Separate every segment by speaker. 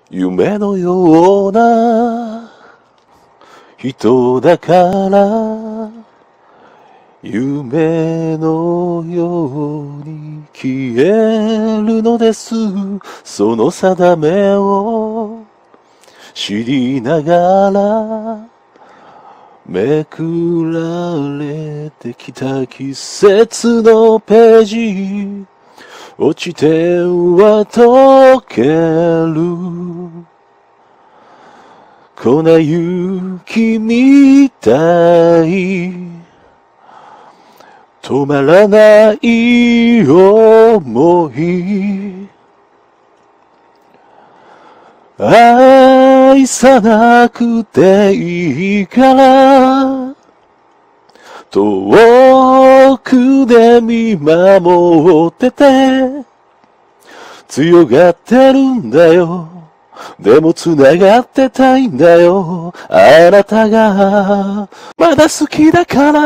Speaker 1: 夢のような人だから夢のように消えるのです。その定めを知りながらめくられてきた季節のページ、落ちては溶ける粉雪みたい、止まらない想い、愛さなくていいから遠くで見守ってて、強がってるんだよ。でも繋がってたいんだよ。あなたがまだ好きだから。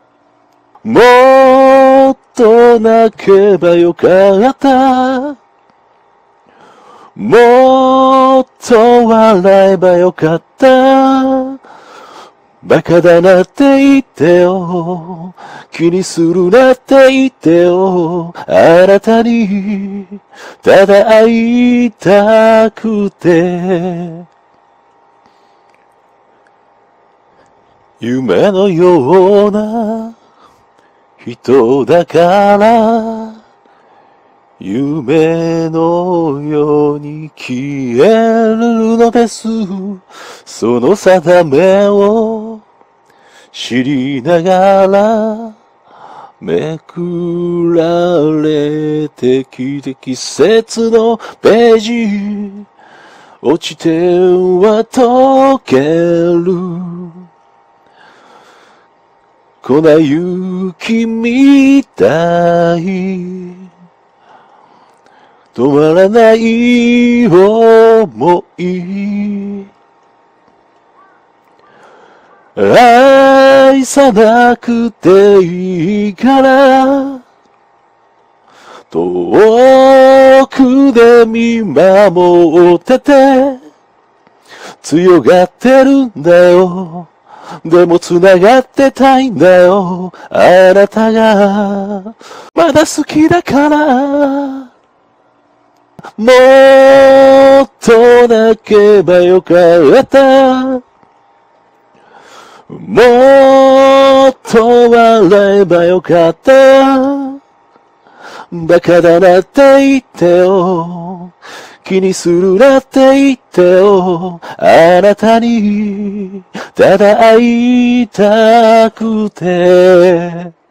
Speaker 1: もっと泣けばよかった。もっと笑えばよかった。バカだなって言ってよ。気にするなって言ってよ。あなたにただ会いたくて。夢のような人だから夢のように消えるのです。その定めを知りながらめくられてきた季節のページ、落ちては溶ける粉雪みたい、止まらない想い、愛さなくていいから遠くで見守ってて、強がってるんだよ。でも繋がってたいんだよ。あなたがまだ好きだから。もっと泣けばよかった。もっと笑えばよかった。バカだなって言ってよ。気にするなって言ってよ。あなたにただ会いたくて。